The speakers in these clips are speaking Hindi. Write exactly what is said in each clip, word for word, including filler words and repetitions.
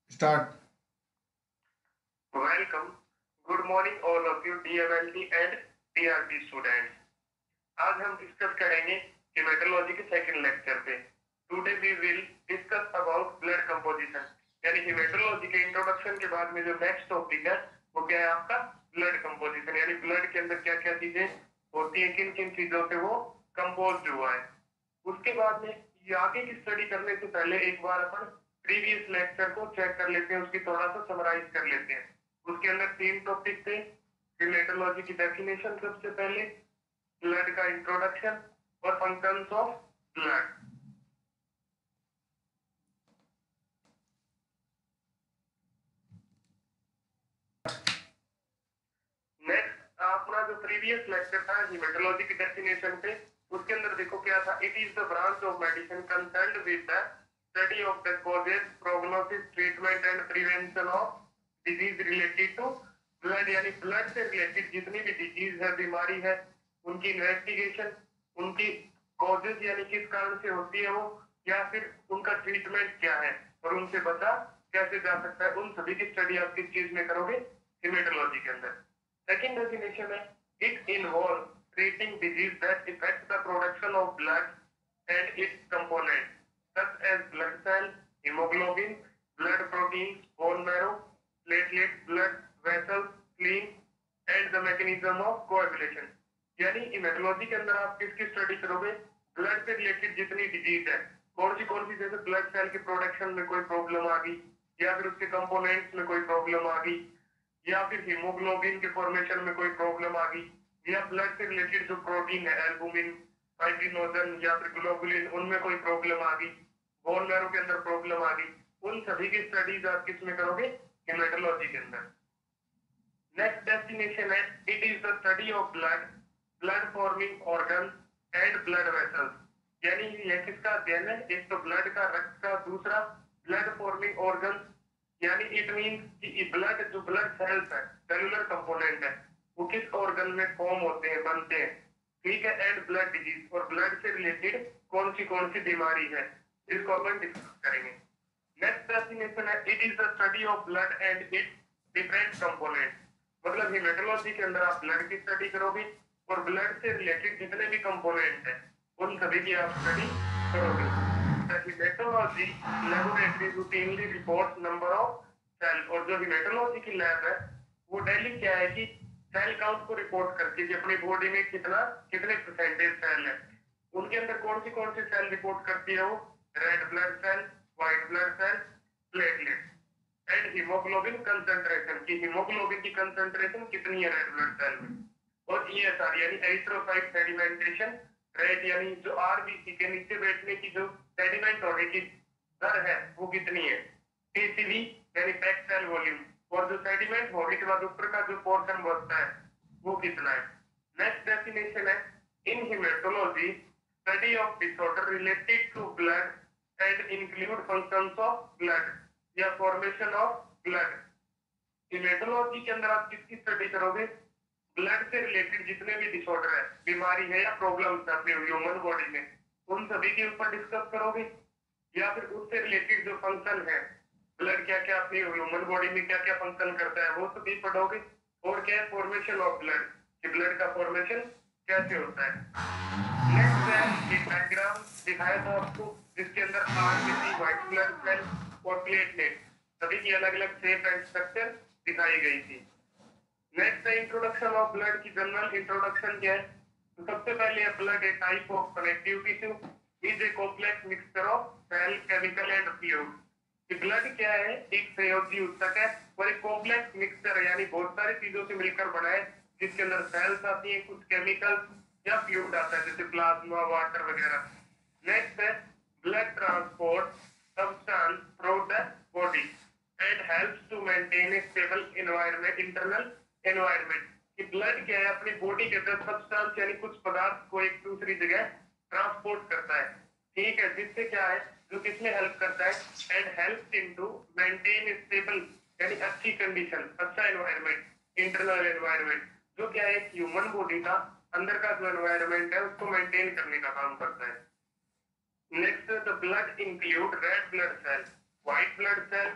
Start. Welcome. Good morning all of you D M L T and D R T students. आज हम डिस्कस करेंगे हेमेटोलॉजी के सेकंड लेक्चर पे। Today we will discuss about blood composition, यानी हेमेटोलॉजी के इंट्रोडक्शन के बाद में जो नेक्स्ट टॉपिक है वो क्या है आपका ब्लड कंपोजिशन, यानी ब्लड के अंदर क्या क्या चीजें होती है, किन किन चीजों से वो कंपोज हुआ है। उसके बाद में ये आगे की स्टडी करने से पहले एक बार अपन प्रीवियस लेक्चर को चेक कर लेते हैं, उसकी थोड़ा सा समराइज कर लेते हैं। उसके अंदर तीन टॉपिक थे। हेमेटोलॉजी की डेफिनेशन सबसे पहले, ब्लड का इंट्रोडक्शन और फंक्शंस ऑफ ब्लड। नेक्स्ट अपना जो प्रीवियस लेक्चर था हेमेटोलॉजी की डेफिनेशन पे, उसके अंदर देखो क्या था। It is the branch of medicine concerned with the study of the causes, prognosis, treatment and prevention of disease related to blood, यानी ब्लड से रिलेटेड जितनी भी डिजीज है, बीमारी है, उनकी इन्वेस्टिगेशन, उनकी कॉजेज यानी किस कारण से होती है वो, या फिर उनका ट्रीटमेंट क्या है और उनसे बचा कैसे जा सकता है, उन सभी की स्टडी आप किस चीज में करोगे, हेमेटोलॉजी के अंदर। सेकंड डेफिनेशन है, it involve treating disease that affect the production of blood and its components such as blood cell, hemoglobin, blood proteins, bone marrow, platelets, blood vessels, spleen and the mechanism of coagulation। यानी हेमेटोलॉजी के अंदर आप किसकी स्टडी करोगे, ब्लड से रिलेटेड जितनी डिजीज है, कौन सी कौन सी, जैसे ब्लड सेल के प्रोडक्शन में कोई प्रॉब्लम आ गई, या फिर उसके कंपोनेंट्स में कोई प्रॉब्लम आ गई, या फिर हीमोग्लोबिन के फॉर्मेशन में कोई प्रॉब्लम आ गई, या ब्लड से रिलेटेड जो प्रोटीन है, एल्बुमिन, फाइब्रिनोजन या फिर ग्लोबुलिन, उनमें कोई प्रॉब्लम आ गई, बोन मैरो के अंदर प्रॉब्लम आ गई, उन सभी की स्टडीज आप किस में करोगे, हेमेटोलॉजी के अंदर। नेक्स्ट डेस्टिनेशन है, it is the study of blood, blood forming organ and blood vessels. यानी ये किसका अध्ययन है, एक तो ब्लड का, रक्त का, दूसरा ब्लड फॉर्मिंग ऑर्गन, यानी इट मींस कि ब्लड जो ब्लड सेल्स है, सेलुलर कंपोनेंट है, वो किस ऑर्गन में फॉर्म होते हैं, बनते हैं, ठीक है। एंड ब्लड डिजीज, और ब्लड से रिलेटेड कौन सी कौन सी बीमारी है, इसको अपन डिस्कस करेंगे। नेक्स्ट डेफिनेशन है, it is the study of blood and its different component. मतलब हेमेटोलॉजी के अंदर आप ब्लड की स्टडी करोगे और ब्लड से रिलेटेड जितने भी कंपोनेंट है उन सभी की आप स्टडी करोगे। Haematology laboratory routinely reports number of cell, और जो हेमेटोलॉजी की लैब है वो डेली क्या है कि सेल काउंट को रिपोर्ट करती है कि अपनी बॉडी में कितना कितने परसेंटेज सेल है, उनके अंदर कौन सी कौन सी सेल रिपोर्ट करती है वो, red blood cell, white blood cell, platelet and haemoglobin concentration, की हीमोग्लोबिन की कंसंट्रेशन कितनी है रेड ब्लड सेल में, और ई एस आर यानी एरिथ्रोसाइट सेडिमेंटेशन रेट, यानी जो आरबीसी के नीचे बैठने की जो सेडिमेंट होने की दर है वो कितनी है, पीसीवी यानी पैक्ड सेल वॉल्यूम, और जो सेडिमेंट होने के बाद ऊपर का जो पोर्शन बचता है वो कितना है। नेक्स्ट डेफिनेशन है, in haematology study of disorder related to blood and include functions of blood या फॉर्मेशन ऑफ ब्लड। हेमेटोलॉजी के अंदर आप किसकी स्टडी करोगे, ब्लड से रिलेटेड जितने भी डिसऑर्डर है, बीमारी है या प्रॉब्लम्स है अपने ह्यूमन बॉडी में, उन सभी के ऊपर डिस्कस करोगे, या फिर उससे रिलेटेड जो फंक्शन है, ब्लड क्या क्या अपनी ह्यूमन बॉडी में क्या क्या फंक्शन करता है वो सभी पढ़ोगे, और क्या है फॉर्मेशन ऑफ ब्लड, कि ब्लड का फॉर्मेशन कैसे होता है। नेक्स्ट है एक डायग्राम दिखाया था आपको, जिसके अंदर आरबीसी, व्हाइट ब्लड सेल और प्लेटलेट सभी की अलग अलग शेप एंड स्ट्रक्चर दिखाई गई थी। नेक्स्ट है इंट्रोडक्शन ऑफ ब्लड की जनरल इंट्रोडक्शन क्या है, तो सबसे पहले blood a type of connective tissue, is a complex mixture of cell, chemical and fluid. कि ब्लड क्या है, एक संयोजी ऊतक है और एक कॉम्प्लेक्स मिक्सचर यानी बहुत सारी चीजों से मिलकर बना है, जिसके अंदर सेल्स आती है, कुछ केमिकल या फ्लूइड आता है जैसे प्लाज्मा, वाटर वगैरह। नेक्स्ट है blood transport substance through the body and helps to maintain a stable environment, internal environment. कि ब्लड क्या है, अपनी बॉडी के अंदर सब्सटेंस यानी कुछ पदार्थ को एक दूसरी जगह ट्रांसपोर्ट करता है, ठीक है, जिससे क्या है, जो किसमें हेल्प करता है, and help into maintain stable यानी अच्छी कंडीशन, अच्छा एनवायरनमेंट, इंटरनल एनवायरनमेंट, जो क्या है ह्यूमन बॉडी का अंदर का जो एनवायरनमेंट है उसको मेंटेन करने का काम करता है। Next the blood include red blood cell, white blood cell, platelet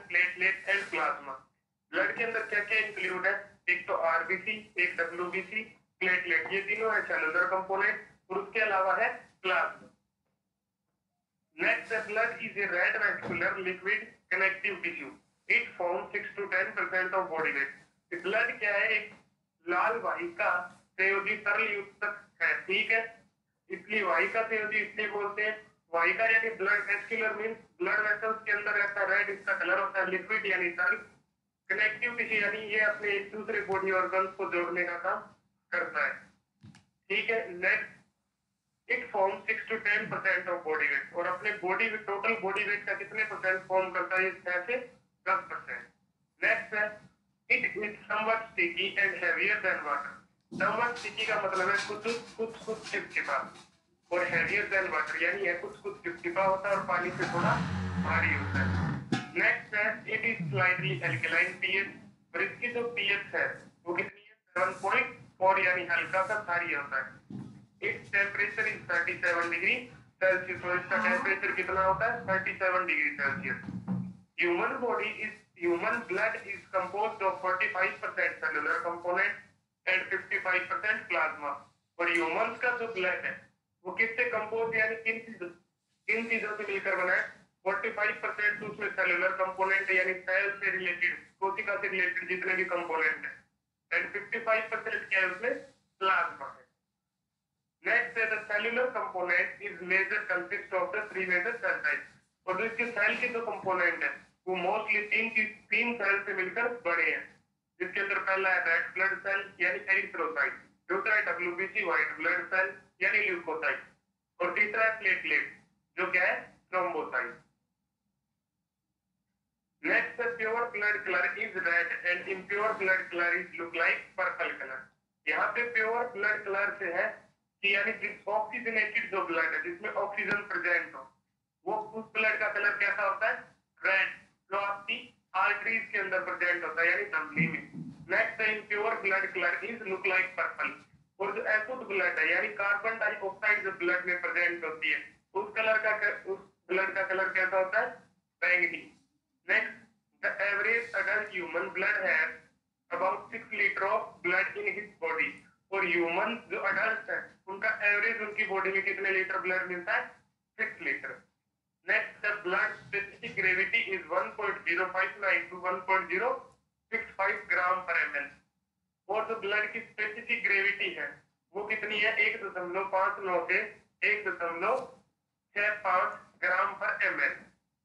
platelet and plasma. Blood के अंदर क्या क्या इंक्लूड है? एक तो आरबीसी, एक डब्ल्यूबीसी, प्लेटलेट, ये तीनों है सेलुलर कंपोनेंट, और उसके अलावा है plasma. Next, the blood is a red vascular liquid connective tissue, it form six to ten percent of body weight. Blood क्या है? एक लाल वाहिका संयोजी तरल युक्त है, ठीक है, इसलिए वाहिका संयोजी इसलिए बोलते हैं। वाहिका यानी blood vascular means blood vessels के अंदर रहता है, रेड इसका कलर होता है, लिक्विड यानी तरल, कनेक्टिव टिश्यू यानी ये अपने एक दूसरे बॉडी ऑर्गन्स को जोड़ने का काम करता है, ठीक है। Next, it form six to ten percent of body weight, और अपने body weight, total body weight का कितने परसेंट फॉर्म करता है? छह से दस परसेंट। नेक्स्ट है, it is somewhat sticky and heavier than water. Somewhat sticky का मतलब है कुछ कुछ कुछ चिपचिपा, और हेवियर देन वाटर यानी है कुछ कुछ चिपचिपा होता है और पानी से थोड़ा भारी होता है। नेक्स्ट है, it is slightly alkaline pH, और इसकी जो पीएच है वो कितनी है? सेवन पॉइंट फोर यानी हल्का सा भारी होता है। Its temperature is thirty seven degree Celsius, और इसका टेम्परेचर कितना होता है? Thirty seven degree Celsius. Human body is human blood is composed of forty five percent cellular component and fifty five percent plasma. और ह्यूमंस का जो ब्लड है वो किससे कंपोज यानी किन चीजों किन चीजों से मिलकर बना है? फोर्टी फाइव परसेंट उसमें सेलुलर कंपोनेंट यानी सेल से रिलेटेड, कोशिका से रिलेटेड जितने भी कंपोनेंट है, एंड फिफ्टी फाइव परसेंट क्या है? उसमें प्लाज्मा है। Next, the cellular component is major consist of the three major cell types, और जो इसके सेल के जो कंपोनेंट है वो मोस्टली तीन तीन सेल से मिलकर बने हैं, जिसके अंदर पहला है रेड ब्लड सेल यानी एरिथ्रोसाइट, दूसरा है डब्ल्यूबीसी व्हाइट ब्लड सेल यानी ल्यूकोसाइट, और तीसरा है प्लेटलेट जो क्या है? Thrombocyte. Next, the pure blood color is red and impure blood color is look like purple color। यहाँ पे प्योर ब्लड कलर से है कि यानी ऑक्सीजनेटेड जो ब्लड है जिसमें ऑक्सीजन प्रेजेंट हो, वो उस ब्लड का कलर कैसा होता है? रेड, जो आपकी आर्टरीज के अंदर प्रेजेंट होता है यानी धमनी में। Next, impure blood colour is look like purple, और जो अशुद्ध ब्लड है यानी कार्बन डाइऑक्साइड जो ब्लड में प्रेजेंट होती है उस कलर का उस ब्लड का कलर कैसा होता है? बैंगनी। Next, the average adult human blood has about six litre of blood in his body, और ह्यूमन जो अडल्ट है उनका एवरेज उनकी बॉडी में कितने लीटर ब्लड मिलता है? Six litre. Next, the blood specific gravity is one point zero five nine to one point zero six five gram per ML, और जो ब्लड की स्पेसिफिक ग्रेविटी है वो कितनी है? एक दशमलव पांच नौ से एक दशमलव छह पांच ग्राम पर एमएल।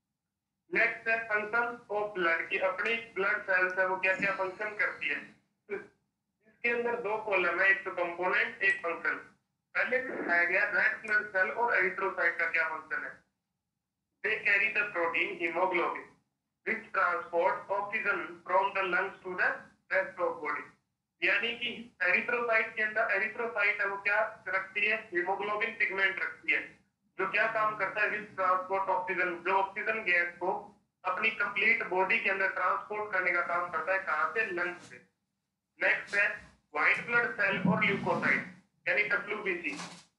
नेक्स्ट है फंक्शन ऑफ ब्लड की अपनी ब्लड सेल्स है वो क्या क्या फंक्शन करती है। तो इसके अंदर दो कॉलम है, एक तो कंपोनेंट एक फंक्शन। पहले दिखाया गया रेड ब्लड सेल और एरिथ्रोसाइट का क्या फंक्शन है? They carry the protein haemoglobin which transport oxygen from the lungs to the rest of body, यानी कि एरिथ्रोसाइट के अंदर एरिथ्रोसाइट है वो क्या रखती है? हीमोग्लोबिन पिगमेंट रखती है जो क्या काम करता है? विच ट्रांसपोर्ट ऑक्सीजन, जो ऑक्सीजन गैस को अपनी कंप्लीट बॉडी के अंदर ट्रांसपोर्ट करने का काम करता है, कहां से? लंग्स से। नेक्स्ट है व्हाइट ब्लड सेल और ल्यूकोसाइट यानी WBC,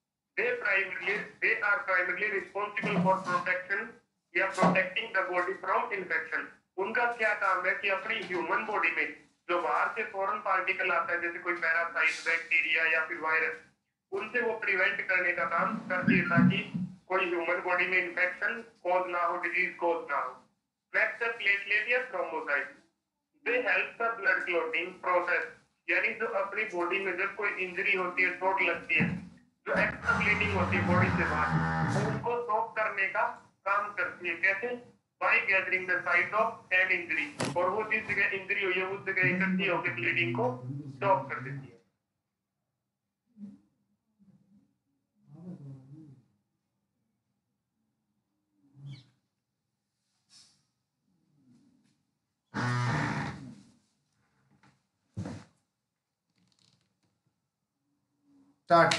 they primarily they are primarily responsible for protection या protecting the body from infection. उनका क्या काम है कि अपनी ह्यूमन बॉडी में जो बाहर से फॉरेन पार्टिकल आता है जैसे कोई पैरासाइट, बैक्टीरिया या फिर वायरस, उनसे वो प्रिवेंट करने का काम करती है ताकि कोई ह्यूमन बॉडी में इन्फेक्शन कॉज ना हो, डिजीज कॉज ना हो। नेक्स्ट है प्लेटलेट या thrombocyte, they help the blood clotting process, यानी जो अपनी बॉडी में जब कोई इंजरी होती है, चोट लगती है, जो एक्स्ट्रा ब्लीडिंग होती है बॉडी से बाहर, तो उनको स्टॉप करने का काम करती है। कैसे? By gathering the site of head injury, और वो जिस जगह इंजरी हुई है उस जगह इकट्ठी होकर ब्लीडिंग को स्टॉप कर देती है। स्टार्ट।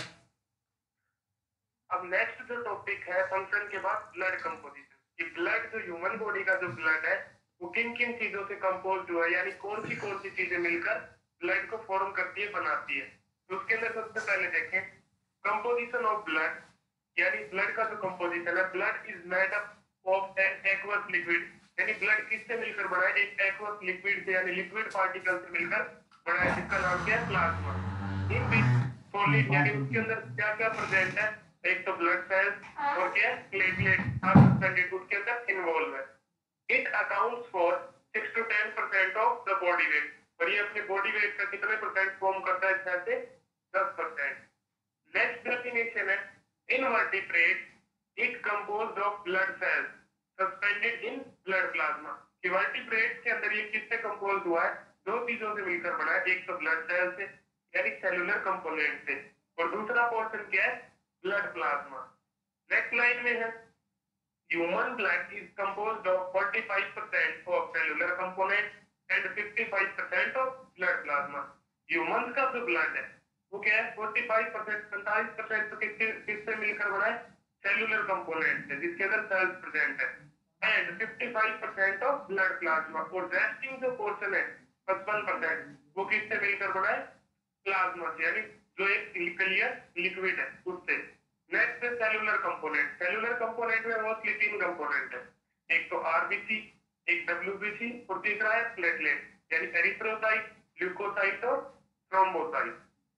अब नेक्स्ट जो टॉपिक है फंक्शन के बाद ब्लड कंपोजिशन, कि ब्लड जो ह्यूमन बॉडी का जो ब्लड है वो किन किन चीजों से कंपोज हुआ है, यानी कौन सी कौन सी चीजें मिलकर ब्लड को फॉर्म करती है, बनाती है। तो उसके अंदर सबसे पहले देखें कंपोजिशन ऑफ ब्लड, यानी ब्लड का जो कंपोजिशन है, blood is made up of an aqueous liquid यानी ब्लड किससे मिलकर बना है, एक एक्वस लिक्विड से यानी लिक्विड पार्टिकल से मिलकर बना है, जिसका नाम क्या है, प्लाज्मा। इन बीच सॉलिड यानी उसके अंदर क्या क्या प्रेजेंट है, एक तो ब्लड सेल्स और क्या है, प्लेटलेट आर सस्पेंडेड उसके अंदर इन्वॉल्व है। It accounts for six to ten percent of the body weight, और ये अपने बॉडी वेट का कितने परसेंट फॉर्म करता है, इसमें से दस परसेंट। नेक्स्ट डेफिनेशन है invertebrate, it composed of blood cells suspended in blood plasma. Vertebrate के अंदर ये किससे कंपोज हुआ है, दो चीजों से मिलकर बना है, एक तो ब्लड सेल से यानी सेलुलर कंपोनेंट से, और दूसरा पोर्शन क्या है, ब्लड प्लाज्मा। नेक्स्ट लाइन में है human blood is composed of forty five percent of cellular component and fifty five percent of blood plasma. Human का जो ब्लड है वो क्या है, फोर्टी फाइव परसेंट पैंतालीस परसेंट तो किससे किससे मिलकर बना है, सेलुलर कंपोनेंट से जिसके अंदर सेल्स प्रेजेंट है, and fifty five percent of blood plasma, और रेस्टिंग जो पोर्शन है पचपन परसेंट वो किससे मिलकर बना है, प्लाज्मा से यानी जो एक क्लियर लिक्विड है उससे। नेक्स्ट है सेलुलर कंपोनेंट। सेलुलर कंपोनेंट में मोस्टली तीन कंपोनेंट है, एक तो आरबीसी, एक डब्ल्यूबीसी और तीसरा है प्लेटलेट यानी एरिथ्रोसाइट, ल्यूकोसाइट और थ्रोम्बोसाइट।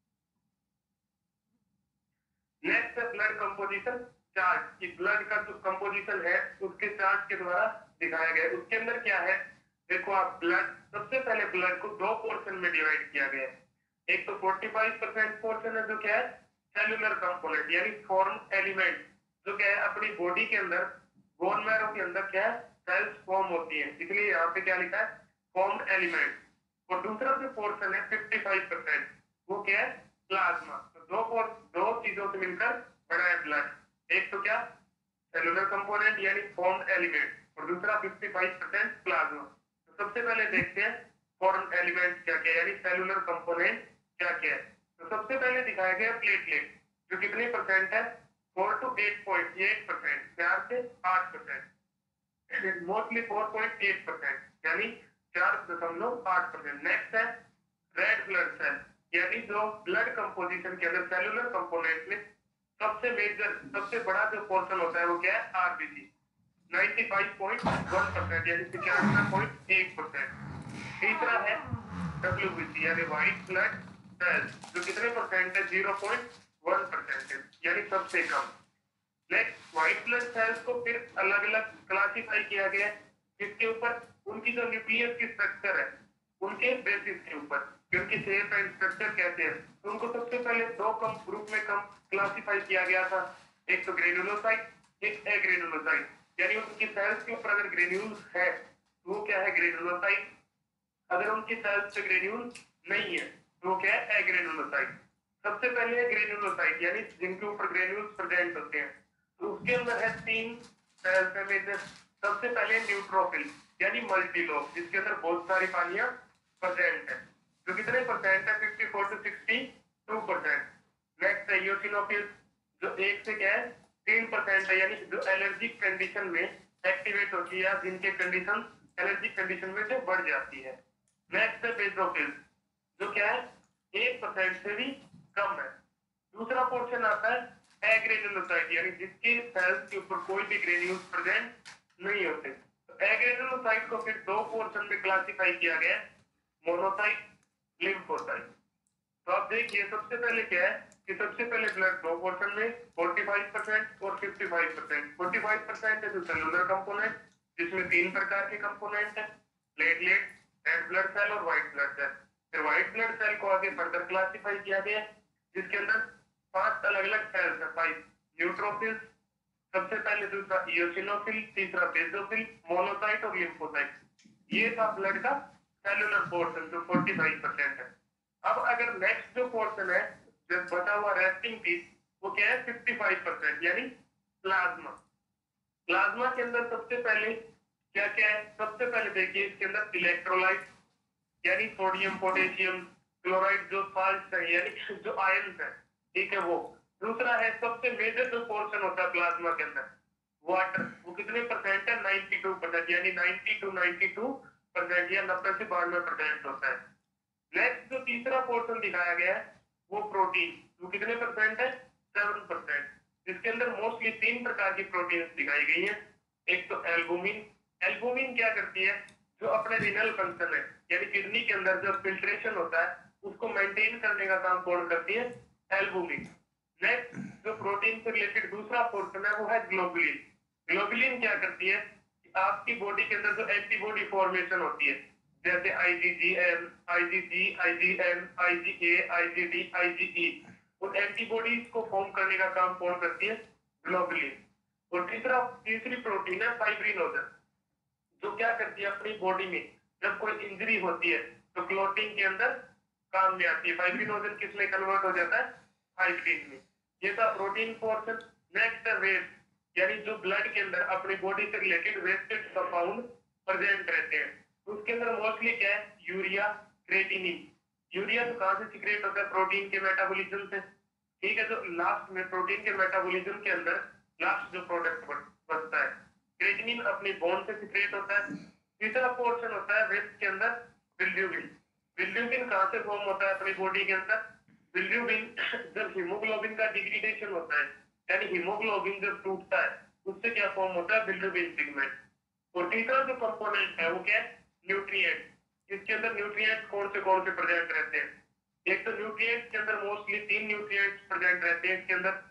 नेक्स्ट है ब्लड कंपोजिशन चार्ट, कि ब्लड का जो कंपोजिशन है उसके चार्ट के द्वारा दिखाया गया है। उसके अंदर क्या है, देखो आप, ब्लड सबसे पहले ब्लड को दो पोर्शन में डिवाइड किया गया है। एक तो फोर्टी फाइव परसेंट पोर्शन है जो क्या है, सेलुलर कंपोनेंट यानी फॉर्म एलिमेंट, जो क्या है अपनी बॉडी के अंदर बोन मैरो के अंदर क्या है, सेल्स फॉर्म होती है, इसलिए यहाँ पे क्या लिखा है, फॉर्म एलिमेंट। और दूसरा जो पोर्शन है फिफ्टी फाइव परसेंट वो क्या है, प्लाज्मा। तो दो पोर दो चीजों से मिलकर बना है ब्लड, एक तो क्या, सेलुलर कंपोनेंट यानी फॉर्म एलिमेंट, और दूसरा फिफ्टी फाइव परसेंट प्लाज्मा। तो सबसे पहले देखते हैं फॉर्म एलिमेंट क्या क्या है, यानी सेलुलर कंपोनेंट क्या क्या है। तो सबसे पहले दिखाया गया प्लेटलेट, जो कितने परसेंट है, four to eight point eight percent, चार से आठ percent, mostly four point eight percent यानी चार दशमलव आठ परसेंट। नेक्स्ट है रेड ब्लड सेल, यानी जो ब्लड कंपोजिशन के अंदर सेलुलर कंपोनेंट में सबसे मेजर सबसे बड़ा जो पोर्शन होता है वो क्या है, RBC, ninety five point one percent यानी पचानवे पॉइंट एक परसेंट। तीसरा है डब्ल्यूबीसी यानी व्हाइट ब्लड सेल्स, जो कितने परसेंट है, जीरो पॉइंट वन परसेंट यानी सबसे कम। नेक्स्ट व्हाइट ब्लड सेल्स को फिर अलग अलग क्लासिफाई किया गया है, किसके ऊपर, उनकी जो न्यूक्लियस की स्ट्रक्चर है उनके बेसिस के ऊपर, उनकी शेप एंड स्ट्रक्चर कैसे है। तो उनको सबसे पहले दो कम ग्रुप में कम क्लासिफाई किया गया था, एक तो ग्रेनुलोसाइट, एक एग्रेनुलोसाइट, यानी उनकी सेल्स के ऊपर अगर ग्रेन्यूल्स है तो वो क्या है, ग्रेनुलोसाइट, अगर उनकी सेल्स पे ग्रेन्यूल नहीं है तो वो क्या है, एग्रेनुलोसाइट। सबसे पहले है ग्रेनुलोसाइट यानी जिनके ऊपर ग्रेन्यूल्स प्रेजेंट होते हैं, तो उसके अंदर है तीन सेल्स है मेजर। सबसे पहले न्यूट्रोफिल यानी मल्टीलोब, जिसके अंदर बहुत सारी पानियां प्रेजेंट है, जो कितने परसेंट है, fifty four to sixty two percent. Next है यूसिनोफिल, जो एक से क्या है, तीन परसेंट है, यानी जो एलर्जिक कंडीशन में एक्टिवेट होती है, जिनके कंडीशन एलर्जिक कंडीशन में से बढ़ जाती है। नेक्स्ट है बेसोफिल, जो क्या है, एक परसेंट से भी कम है। दूसरा पोर्शन आता है एग्रेनुलोसाइट, यानी जिसके सेल्स के ऊपर कोई भी ग्रेन्यूल्स प्रेजेंट नहीं होते। तो एग्रेनुलोसाइट को फिर दो पोर्शन में क्लासिफाई किया गया है, मोनोसाइट, लिम्फोसाइट। तो आप देखिए सबसे पहले क्या है कि सबसे पहले ब्लड दो पोर्शन में फोर्टी फाइव परसेंट और fifty five percent. Forty five percent है जो सेलुलर कंपोनेंट, जिसमें तीन प्रकार के कंपोनेंट है, प्लेटलेट, रेड ब्लड सेल और व्हाइट ब्लड सेल। फिर व्हाइट ब्लड सेल को आगे फर्दर क्लासिफाई किया गया, जिसके अंदर पांच अलग अलग सेल्स है, फाइव न्यूट्रोफिल्स, सबसे पहले दूसरा इयोसिनोफिल, तीसरा बेसोफिल, मोनोसाइट और लिम्फोसाइट। ये था ब्लड का सेलुलर पोर्शन जो फोर्टी फाइव परसेंट है। अब अगर नेक्स्ट जो पोर्शन है जो बचा हुआ रेस्टिंग पीस, वो क्या है, फिफ्टी फाइव परसेंट यानी प्लाज्मा। प्लाज्मा के अंदर सबसे पहले क्या क्या है, सबसे पहले देखिए इसके अंदर इलेक्ट्रोलाइट यानी सोडियम, पोटेशियम, क्लोराइड, जो साल्ट है यानी जो आयन है, ठीक है वो। दूसरा है सबसे मेजर जो पोर्शन होता है प्लाज्मा के अंदर, वाटर, वो कितने परसेंट है, नाइंटी टू परसेंट यानी ninety two ninety two percent या नब्बे से बानवे परसेंट होता है। नेक्स्ट जो तीसरा पोर्शन दिखाया गया है वो प्रोटीन, वो कितने परसेंट है, सेवन परसेंट, जिसके अंदर मोस्टली तीन प्रकार की प्रोटीन दिखाई गई है, एक तो एल्बुमिन, एल्बुमिन क्या करती है, जो अपने रिनल फंक्शन है यानी किडनी के अंदर जो फिल्ट्रेशन होता है उसको मेंटेन करने का काम कौन करती है, एल्बुमिन। नेक्स्ट जो प्रोटीन से रिलेटेड दूसरा पोर्शन है वो है ग्लोबुलिन। ग्लोबुलिन क्या करती है, आपकी बॉडी के अंदर जो एंटीबॉडी फॉर्मेशन होती है जैसे IgGM, IgG, IgM, IgA, IgD, IgE, उन एंटीबॉडीज को फॉर्म करने का काम कौन करती है, ग्लोबुलिन। और तीसरा तीसरी प्रोटीन है फाइब्रिनोजन, जो क्या करती है अपनी बॉडी में जब कोई इंजरी होती है तो क्लॉटिंग के अंदर काम में आती है। फाइब्रिनोजन किस में कन्वर्ट हो जाता है, फाइब्रिन में। ये था प्रोटीन पोर्शन। नेक्स्ट है वेस्ट, यानी जो ब्लड के अंदर अपनी बॉडी से रिलेटेड वेस्टेज कंपाउंड प्रेजेंट रहते हैं। तो उसके अंदर मोस्टली क्या है, यूरिया, क्रेटिनिन। यूरिया तो कहां से सीक्रेट होता है, प्रोटीन के मेटाबॉलिज्म से। ठीक है, जो लास्ट में प्रोटीन के मेटाबॉलिज्म के अंदर लास्ट जो प्रोडक्ट बनता है, क्रेटिनिन अपनी बोन से सीक्रेट होता है। तीसरा पोर्शन होता है वेस्ट के अंदर बिलिरुबिन। बिलिरुबिन कहां से फॉर्म होता है अपनी बॉडी के अंदर, बिलिरुबिन जब हीमोग्लोबिन का डिग्रेडेशन होता है यानी हीमोग्लोबिन जब टूटता है उससे क्या फॉर्म होता है, बिलिरुबिन पिगमेंट। और तीसरा जो कंपोनेंट है वो क्या है, न्यूट्रिएंट। इसके अंदर न्यूट्रिएंट कौन से कौन से प्रेजेंट रहते हैं, एक तो न्यूट्रिएंट के अंदर मोस्टली तीन न्यूट्रिएंट्स प्रेजेंट रहते हैं इसके अंदर।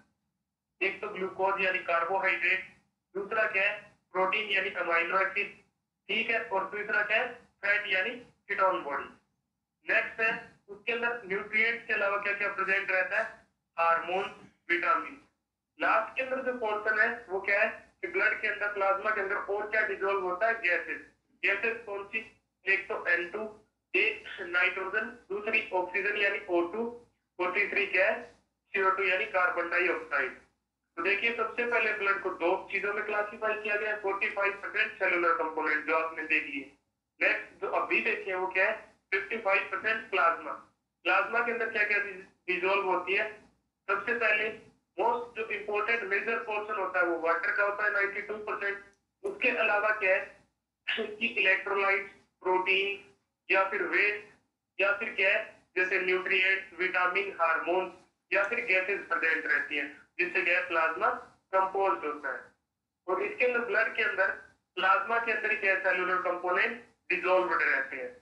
एक तो ग्लूकोज यानी कार्बोहाइड्रेट, दूसरा क्या है प्रोटीन यानी अमाइनो एसिड, ठीक है, और तीसरा क्या है फैट यानी कीटोन बॉडी। नेक्स्ट है उसके अंदर न्यूट्रिएंट्स के अलावा क्या क्या प्रेजेंट रहता है, हार्मोन, विटामिन। लास्ट के अंदर जो पोर्शन है वो क्या है कि ब्लड के अंदर प्लाज्मा के अंदर और क्या डिसॉल्व होता है, गैसेस। गैसेस कौन सी, एक तो एन टू, एक नाइट्रोजन, दूसरी ऑक्सीजन यानी ओ टू, और तीसरी क्या है सी ओ टू यानी कार्बन डाइऑक्साइड। तो देखिए सबसे पहले ब्लड को दो चीजों में क्लासिफाई किया गया है, पैंतालीस परसेंट सेलुलर कंपोनेंट जो आपने देख लिए। नेक्स्ट जो अभी देखे वो क्या है, पचपन परसेंट प्लाज्मा। प्लाज्मा के अंदर क्या क्या डिसॉल्व होती है, सबसे पहले मोस्ट जो इंपॉर्टेंट मेजर पोर्शन होता है वो वाटर का होता है बानवे परसेंट। उसके अलावा क्या है कि इलेक्ट्रोलाइट, प्रोटीन या फिर वेस्ट या फिर क्या है जैसे न्यूट्रिएंट्स, विटामिन, हार्मोन या फिर गैसेस प्रेजेंट रहती हैं जिससे क्या प्लाज्मा कंपोज्ड होता है। और इसके अंदर ब्लड के अंदर प्लाज्मा के अंदर क्या सेलुलर कंपोनेंट डिसॉल्व्ड रहते हैं।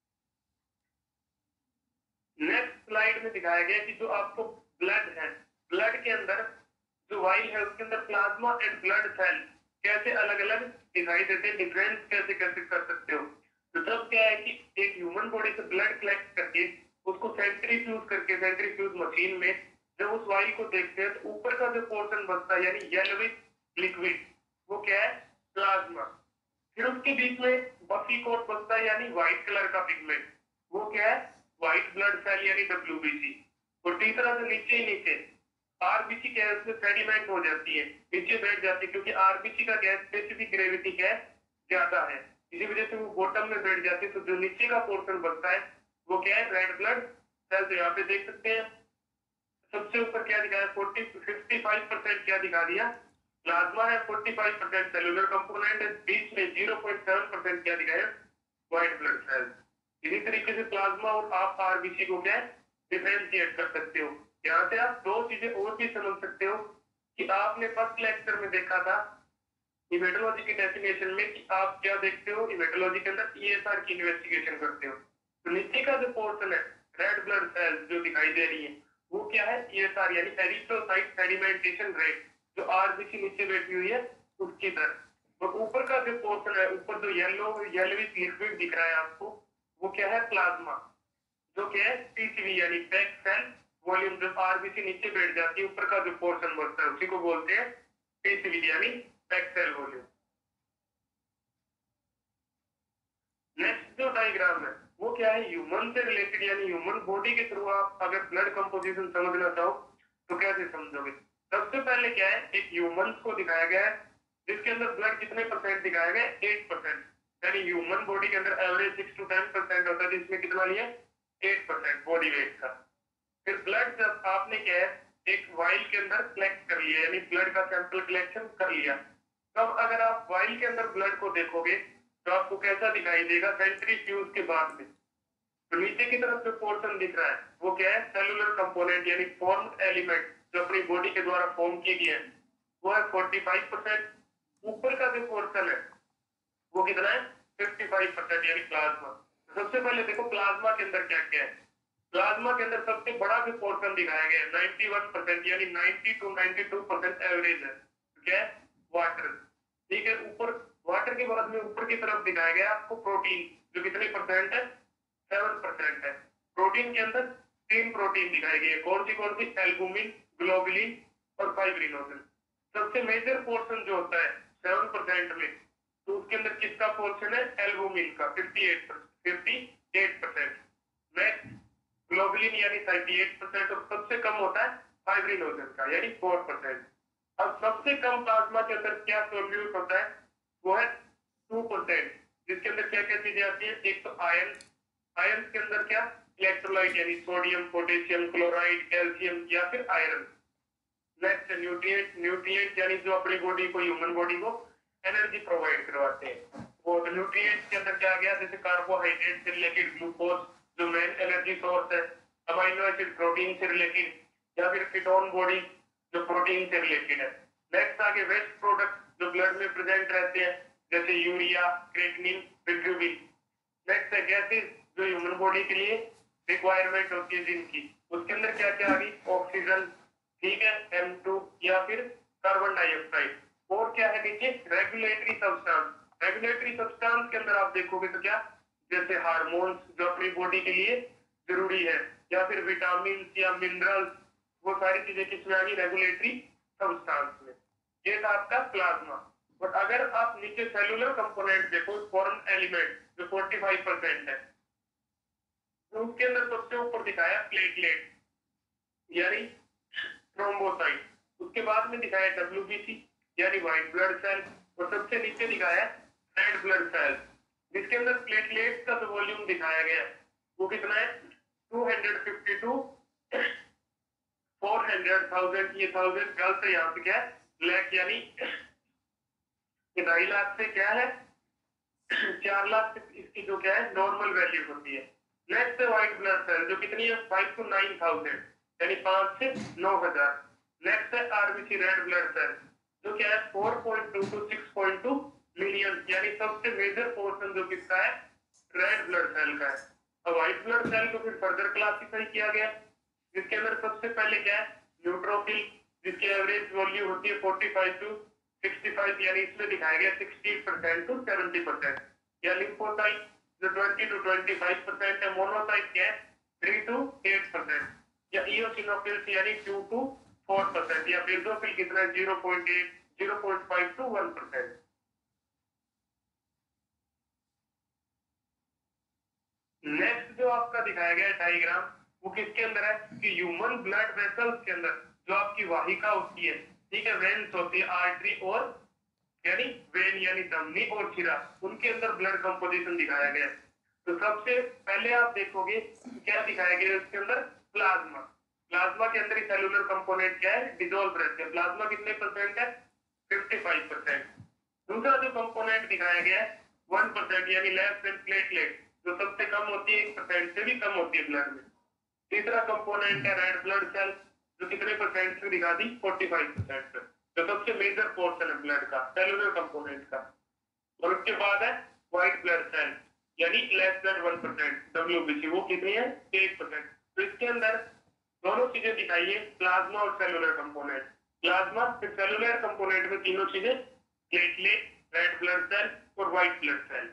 नेक्स्ट स्लाइड में दिखाया गया कि जो आपको ब्लड है, ब्लड के अंदर जो वाइल है उसके अंदर प्लाज्मा एंड ब्लड सेल कैसे अलग अलग दिखाई देते हैं, डिफरेंस कैसे कैसे कर सकते हो। तो तब क्या है कि एक ह्यूमन बॉडी से ब्लड कलेक्ट करके उसको सेंट्रीफ्यूज करके सेंट्रीफ्यूज मशीन में जब उस वाइल को देखते हैं तो ऊपर का जो पोर्शन बचता है यानी येलोविश लिक्विड वो क्या है, प्लाज्मा। फिर उसके बीच में बफी कोट बचता है यानी व्हाइट कलर का पिगमेंट, वो क्या है, व्हाइट ब्लड सेल यानी डब्ल्यूबीसी। और तीसरा जो नीचे ही नीचे आरबीसी क्या है उसमें सेडिमेंट हो जाती है, नीचे बैठ जाती है क्योंकि आरबीसी का क्या है स्पेसिफिक ग्रेविटी क्या है, ज्यादा है, इसी वजह से वो बॉटम में बैठ जाती है। तो जो नीचे का पोर्शन बचता है वो क्या है, रेड ब्लड सेल। तो यहाँ पे देख सकते हैं सबसे ऊपर क्या दिखाया, फोर्टी फिफ्टी फाइव परसेंट क्या दिखा दिया, प्लाज्मा है, forty five percent cellular component है, बीच में जीरो पॉइंट सेवन परसेंट क्या दिखाया, व्हाइट ब्लड सेल। इसी तरीके से प्लाज्मा और आप आरबीसी को क्या डिफरेंशिएट कर सकते हो। यहाँ से आप दो चीजें और भी समझ सकते हो कि आपने फर्स्ट लेक्चर में देखा था हेमेटोलॉजी की डेफिनेशन में कि आप क्या देखते हो, हेमेटोलॉजी के अंदर ईएसआर की इन्वेस्टिगेशन करते हो। तो नीचे का जो पोर्शन है रेड ब्लड सेल्स जो दिखाई दे रही है वो क्या है, ईएसआर यानी एरिथ्रोसाइट सेडिमेंटेशन रेट, जो आरबीसी नीचे बैठी हुई है उसकी दर। और ऊपर का जो पोर्शन है, ऊपर जो येलो येलोविश लिक्विड दिख रहा है आपको वो क्या है, प्लाज्मा, जो क्या है टीसीवी यानी पैक सेल वॉल्यूम। जब आरबीसी नीचे बैठ जाती है ऊपर का जो पोर्शन बचता है उसी को बोलते हैं टीसीवी यानी पैक सेल वॉल्यूम। नेक्स्ट जो डायग्राम है वो क्या है, ह्यूमन से रिलेटेड यानी ह्यूमन बॉडी के थ्रू आप अगर ब्लड कंपोजिशन समझना चाहो तो कैसे समझोगे। सबसे पहले क्या है, एक ह्यूमन को दिखाया गया है जिसके अंदर ब्लड कितने परसेंट दिखाया गया, एट परसेंट, यानी ह्यूमन बॉडी के अंदर average six to ten percent होता है जिसमें कितना लिया, एट परसेंट बॉडी वेट का। फिर ब्लड जब आपने क्या है एक वाइल के अंदर कलेक्ट कर लिया यानी ब्लड का सैंपल कलेक्शन कर लिया, तब अगर आप वाइल के अंदर ब्लड को देखोगे तो आपको कैसा दिखाई देगा, सेंट्रीफ्यूज के बाद में। तो नीचे की तरफ जो पोर्शन दिख रहा है वो क्या है, सेलुलर कंपोनेंट यानी फॉर्म्ड एलिमेंट जो अपनी बॉडी के द्वारा फॉर्म किए गए हैं वो है फोर्टी फाइव परसेंट। ऊपर का जो पोर्शन है वो कितना है पचपन परसेंट यानी प्लाज्मा। सबसे पहले देखो प्लाज्मा के अंदर क्या क्या है। प्लाज्मा के अंदर सबसे बड़ा जो पोर्शन दिखाया गया है इक्यानवे परसेंट यानी नब्बे टू बानवे परसेंट एवरेज है। क्या है वाटर। ठीक है, ऊपर वाटर के बाद में ऊपर की तरफ दिखाया गया आपको प्रोटीन जो कितने परसेंट है सेवन परसेंट है। प्रोटीन के अंदर तीन प्रोटीन दिखाई गई है, कौन सी कौन सी एल्बुमिन, ग्लोबुलिन और फाइब्रिनोजन। सबसे मेजर पोर्शन जो होता है सेवन परसेंट में, तो उसके अंदर किसका पोर्शन है एल्बुमिन का अट्ठावन परसेंट। नेक्स्ट ग्लोबुलिन यानी अड़तीस परसेंट और सबसे कम होता है फाइब्रिनोजन का यानी चार परसेंट। अब सबसे कम प्लाज्मा के अंदर क्या सोल्यूट होता है वो है टू परसेंट, जिसके अंदर क्या क्या चीजें आती है। एक तो आयन, आयन के अंदर क्या इलेक्ट्रोलाइट यानी सोडियम, पोटेशियम, क्लोराइड, कैल्शियम या फिर आयरन। नेक्स्ट न्यूट्रिएंट, न्यूट्रिएंट यानी जो अपनी बॉडी को ह्यूमन बॉडी को एनर्जी प्रोवाइड करवाते हैं। वो न्यूट्रिएंट के अंदर क्या आ गया जैसे कार्बोहाइड्रेट से रिलेटेड ग्लूकोज जो मेन एनर्जी सोर्स है, अमीनो एसिड प्रोटीन से रिलेटेड या फिर कीटोन बॉडी जो प्रोटीन से रिलेटेड है। नेक्स्ट आगे वेस्ट प्रोडक्ट जो ब्लड में प्रेजेंट रहते हैं जैसे यूरिया, क्रेटिनिन, बिलिरुबिन। नेक्स्ट है गैसेस जो ह्यूमन बॉडी के लिए रिक्वायरमेंट होती है जिनकी, उसके अंदर क्या क्या आ गई ऑक्सीजन, ठीक है, एम टू या फिर कार्बन डाइऑक्साइड। और क्या है नीचे रेगुलेटरी सब्सटेंस। रेगुलेटरी सब्सटेंस के अंदर आप देखोगे तो क्या जैसे हार्मोन्स जो अपनी बॉडी के लिए जरूरी है या फिर विटामिन या मिनरल्स, वो सारी चीजें किसमें आ गई रेगुलेटरी सब्सटेंस में। ये था आपका प्लाज्मा। बट अगर आप नीचे सेलुलर कंपोनेंट देखो फॉरेन एलिमेंट जो पैंतालीस परसेंट है, तो उसके अंदर सबसे ऊपर दिखाया प्लेटलेट यानी थ्रोम्बोसाइट, उसके बाद में दिखाया डब्ल्यूबीसी यानी व्हाइट ब्लड सेल और सबसे नीचे दिखाया रेड ब्लड सेल। जिसके अंदर प्लेटलेट्स का जो वॉल्यूम दिखाया गया वो कितना है two fifty to four hundred thousand. ये थाउजेंड गलत है यहाँ पे क्या है लाख यानी ढाई लाख से क्या है चार लाख से इसकी जो क्या है नॉर्मल वैल्यू होती है। नेक्स्ट व्हाइट ब्लड सेल जो कितनी है फाइव टू नाइन थाउजेंड यानी पांच से नौ हजार। नेक्स्ट है आरबीसी रेड ब्लड सेल जो क्या है four point two to six point two million यानी सबसे मेजर पोर्शन जो किसका है रेड ब्लड सेल का है। अब व्हाइट ब्लड सेल को फिर फर्दर क्लासिफाई किया गया जिसके अंदर सबसे पहले क्या है न्यूट्रोफिल जिसकी एवरेज वैल्यू होती है forty five to sixty five यानी इसमें दिखाया गया sixty percent to seventy percent. या लिम्फोसाइट जो twenty to twenty five percent है। मोनोसाइट क्या है थ्री टू एट परसेंट। या इओसिनोफिल्स यानी टू टू फोर परसेंट। या बेसोफिल कितना है zero point eight zero point five to one percent. Next जो आपका दिखाया गया डायग्राम वो किसके अंदर है कि ह्यूमन ब्लड वेसल्स के अंदर जो आपकी वाहिका होती है, ठीक है, वेन्स होती है, आर्टरी और यानी वेन यानी धमनी और शिरा, उनके अंदर ब्लड कंपोजिशन दिखाया गया। तो सबसे पहले आप देखोगे क्या दिखाया गया उसके अंदर प्लाज्मा। प्लाज्मा के अंदर सेलुलर कंपोनेंट क्या है डिसॉल्व रहते हैं। प्लाज्मा कितने परसेंट है फिफ्टी फाइव परसेंट। दूसरा जो कंपोनेंट दिखाया गया है वन परसेंट यानी लेस देन प्लेटलेट जो सबसे कम होती है, एक परसेंट से भी कम होती है ब्लड में। तीसरा कंपोनेंट है रेड ब्लड सेल जो कितने परसेंट से दिखा दी फोर्टी फाइव परसेंट पे, जो सबसे मेजर पोर्शन है ब्लड का सेलुलर कंपोनेंट का। और उसके बाद है व्हाइट ब्लड सेल यानी less than one percent WBC, वो कितनी है एट परसेंट। तो इसके अंदर दोनों चीजें दिखाई है प्लाज्मा और सेलुलर कंपोनेंट। प्लाज्मा फिर सेलुलर कंपोनेंट में तीनों चीजें प्लेटलेट, रेड ब्लड सेल और व्हाइट ब्लड सेल।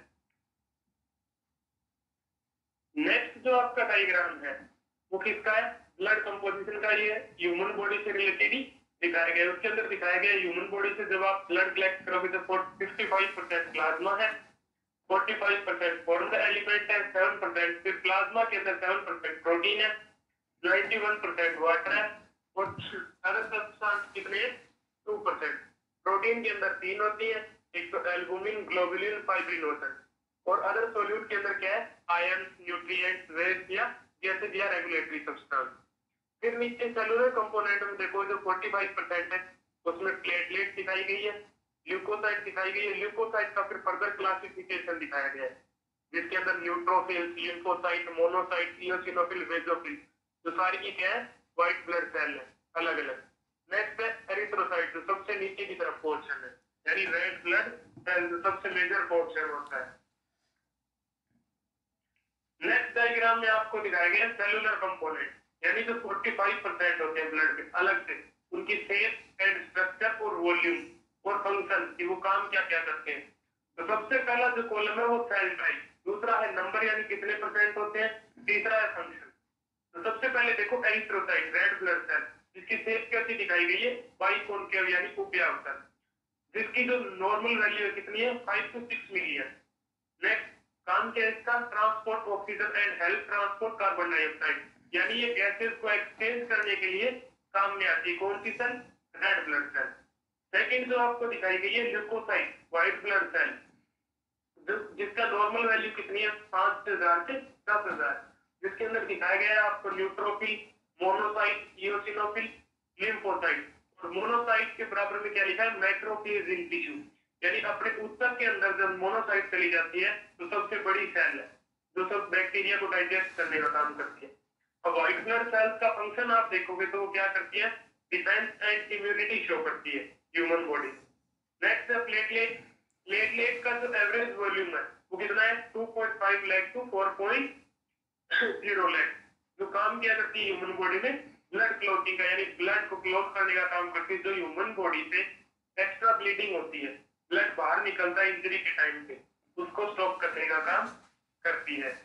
नेक्स्ट जो आपका डायग्राम है वो किसका है ब्लड कंपोजिशन का। ये ह्यूमन बॉडी से रिलेटेड ही दिखाया गया। उसके अंदर दिखाया गया ह्यूमन बॉडी से जब आप ब्लड कलेक्ट करोगे तो फिफ्टी फाइव परसेंट प्लाज्मा है, forty five percent foreign element है, सेवन परसेंट फिर प्लाज्मा के अंदर सेवन परसेंट प्रोटीन है, नाइंटी वन परसेंट वाटर है और अदर सब्सटेंस कितने हैं टू परसेंट। प्रोटीन के अंदर तीन होती है, एक तो एल्बुमिन, ग्लोबुलिन, फाइब्रिनोजन। और अदर सॉल्यूट के अंदर क्या है आयरन, न्यूट्रिएंट्स, वेस्ट या जैसे दिया रेगुलेटरी सब्सटेंस। फिर नीचे सेलुलर कंपोनेंट में देखो जो फोर्टी फाइव परसेंट है उसमें प्लेटलेट दिखाई गई है, ल्यूकोसाइट दिखाई गई है। ल्यूकोसाइट का फिर फर्दर क्लासिफिकेशन दिखाया गया है जिसके अंदर neutrophils, lymphocyte, monocyte, eosinophil, basophil जो सारी की क्या है व्हाइट ब्लड सेल है अलग अलग। नेक्स्ट है एरिथ्रोसाइट जो सबसे नीचे की तरफ पोर्शन है यानी रेड ब्लड सेल सबसे मेजर पोर्शन होता है। नेक्स्ट डायग्राम में आपको दिखाया गया सेलुलर कंपोनेंट, यानी जो पैंतालीस परसेंट होते हैं ब्लड में अलग से, उनकी शेप एंड स्ट्रक्चर और वॉल्यूम और फंक्शन कि वो काम क्या क्या करते हैं। तो सबसे पहला जो कॉलम है वो सेल टाइप, दूसरा है नंबर यानी कितने परसेंट होते हैं, तीसरा है फंक्शन। तो सबसे पहले देखो एरिथ्रोसाइट रेड ब्लड सेल, जिसकी शेप कैसी दिखाई गई है, बाइकॉन्केव यानी उभयावतल, जिसकी जो नॉर्मल वैल्यू है कितनी है, five to six million. Next काम क्या है इसका, transport oxygen and help transport carbon dioxide, यानी ये गैसेस को एक्सचेंज करने के लिए काम में आती है। कौन सी cell, red blood cell. Second जो आपको दिखाई गई है ल्यूकोसाइट व्हाइट ब्लड सेल, जिसका नॉर्मल वैल्यू कितनी है, पांच हजार से दस हजार, जिसके अंदर दिखाया गया है आपको न्यूट्रोफिल, मोनोसाइट, इओसिनोफिल, लिम्फोसाइट। और मोनोसाइट के बराबर में क्या लिखा है, मैक्रोफेज इन टिश्यू, यानी अपने उत्तक के अंदर जब मोनोसाइट चली जाती है तो सबसे बड़ी सेल है जो सब बैक्टीरिया को डाइजेस्ट करने का काम करती है। अब व्हाइट ब्लड सेल्स का फंक्शन आप देखोगे तो वो क्या करती है, डिफेंस एंड इम्यूनिटी शो करती है ह्यूमन बॉडी। नेक्स्ट है प्लेटलेट। प्लेटलेट का जो एवरेज वॉल्यूम है वो कितना है, two point five lakh to four point zero lakh, जो काम क्या करती है ह्यूमन बॉडी में, ब्लड क्लॉटिंग का, यानी ब्लड को क्लॉट करने का काम करती है। जो ह्यूमन बॉडी से एक्स्ट्रा ब्लीडिंग होती है, ब्लड बाहर निकलता है इंजरी के टाइम पे, उसको स्टॉप करने का काम करती है।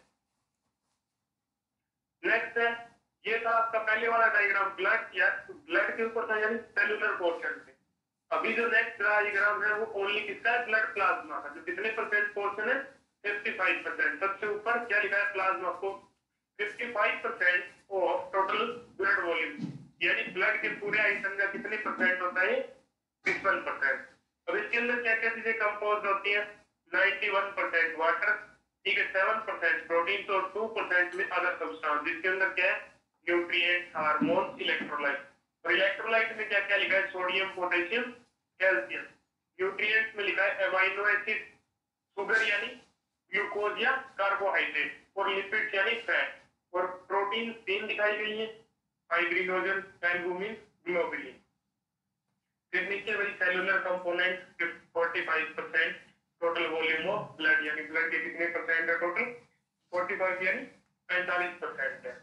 नेक्स्ट है, ये था आपका पहले वाला डायग्राम ब्लड या ब्लड के ऊपर था, यानी सेलुलर पोर्शन पे। अभी जो नेक्स्ट डायग्राम है वो ओनली किसका है, ब्लड प्लाज्मा का, जो कितने परसेंट पोर्शन है, पचपन परसेंट। सबसे ऊपर क्या लिखा है, प्लाज्मा को पचपन percent of total blood volume, यानी ब्लड के पूरे आयतन का कितने परसेंट होता है, पचपन परसेंट। अब इसके अंदर क्या क्या चीजें कंपोज होती है, इक्यानवे परसेंट वाटर, ठीक है, सेवन परसेंट प्रोटीन और टू परसेंट में अदर सब्सटेंस, जिसके अंदर क्या है, न्यूट्रिएंट्स, हार्मोन्स, इलेक्ट्रोलाइट। और इलेक्ट्रोलाइट में क्या क्या लिखा है, सोडियम, पोटेशियम, कैल्शियम। न्यूट्रिएंट्स में लिखा है अमीनो एसिड, शुगर यानी ग्लूकोज या कार्बोहाइड्रेट, और लिपिड्स यानी फैट। और प्रोटीन तीन दिखाई गई है, फाइब्रिनोजन, एल्बुमिन, ग्लोबुलिन। फिर नीचे वही सेलुलर कंपोनेंट पैंतालीस percent total volume of blood, यानी ब्लड के कितने परसेंट है टोटल, पैंतालीस यानी पैंतालीस परसेंट है।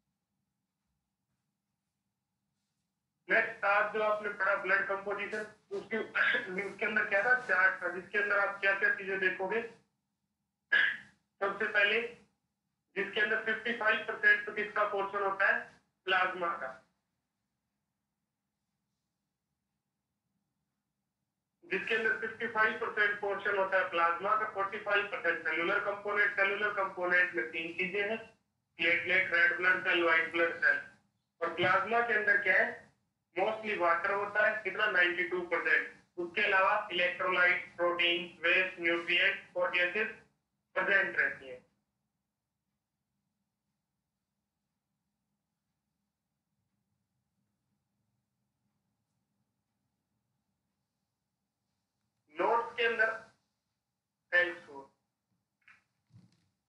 नेक्स्ट आज जो आपने पढ़ा ब्लड कंपोजिशन, उसके उसके अंदर क्या था, चार्ट था, जिसके अंदर आप क्या क्या चीजें देखोगे। सबसे पहले जिसके अंदर पचपन परसेंट तो किसका पोर्शन होता है, प्लाज्मा का। जिसके अंदर पचपन परसेंट पोर्शन होता है प्लाज्मा का, पैंतालीस percent cellular component. Cellular component में तीन चीजें हैं, platelet, red blood cell, white blood cell. और प्लाज्मा के अंदर क्या है, मोस्टली वाटर होता है, कितना, बानवे परसेंट। उसके अलावा इलेक्ट्रोलाइट, प्रोटीन, वेस्ट, न्यूट्रिएंट और गैसेस प्रेजेंट रहते हैं।